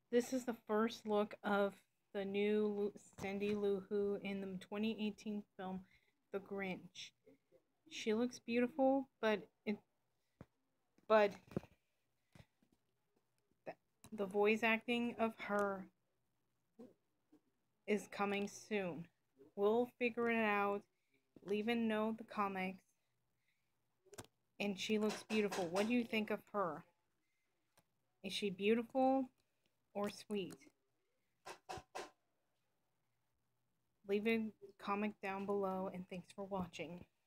This is the first look of the new Cindy Lou Who in the 2018 film The Grinch. She looks beautiful, but the voice acting of her is coming soon. We'll figure it out. Leave a note the comics, and she looks beautiful. What do you think of her? Is she beautiful or sweet? Leave a comment down below, and thanks for watching.